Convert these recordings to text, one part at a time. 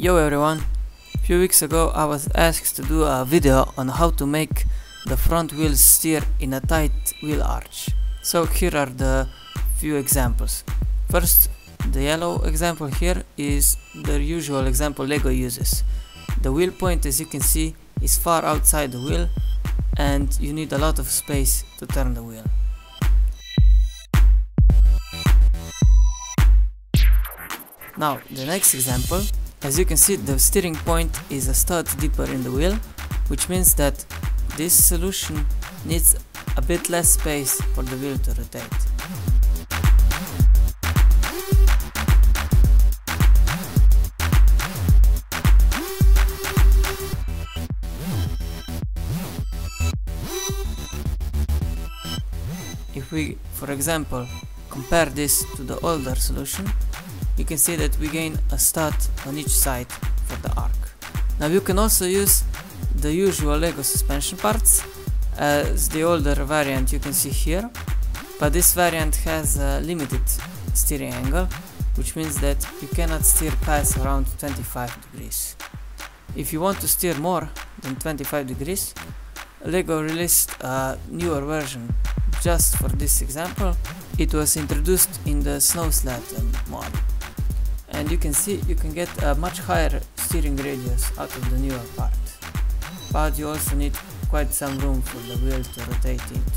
Yo everyone, a few weeks ago I was asked to do a video on how to make the front wheels steer in a tight wheel arch. So here are the few examples. First, the yellow example here is the usual example LEGO uses. The wheel point, as you can see, is far outside the wheel and you need a lot of space to turn the wheel. Now, the next example, as you can see, the steering point is a stud deeper in the wheel, which means that this solution needs a bit less space for the wheel to rotate. If we, for example, compare this to the older solution, you can see that we gain a stud on each side for the arc. Now you can also use the usual LEGO suspension parts as the older variant you can see here, but this variant has a limited steering angle, which means that you cannot steer past around 25 degrees. If you want to steer more than 25 degrees, LEGO released a newer version just for this example. It was introduced in the snow sled model. And you can see you can get a much higher steering radius out of the newer part, but you also need quite some room for the wheel to rotate into.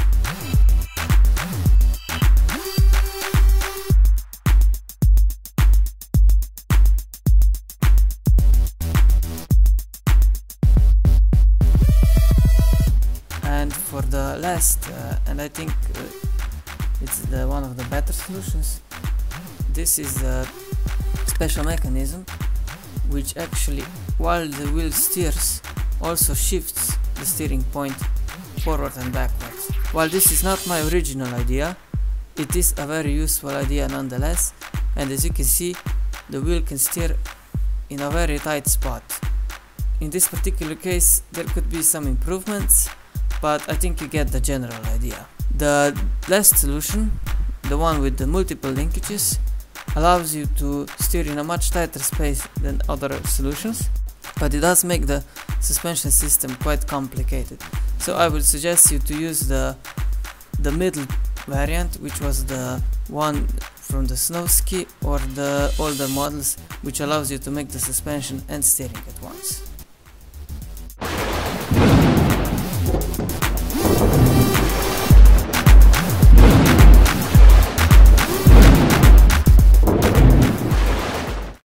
And for the last, and I think it's one of the better solutions, this is a special mechanism which actually, while the wheel steers, also shifts the steering point forward and backwards. While this is not my original idea, it is a very useful idea nonetheless, and as you can see, the wheel can steer in a very tight spot. In this particular case there could be some improvements, but I think you get the general idea. The last solution, the one with the multiple linkages, allows you to steer in a much tighter space than other solutions, but it does make the suspension system quite complicated. So I would suggest you to use the middle variant, which was the one from the Snowski or the older models, which allows you to make the suspension and steering at once.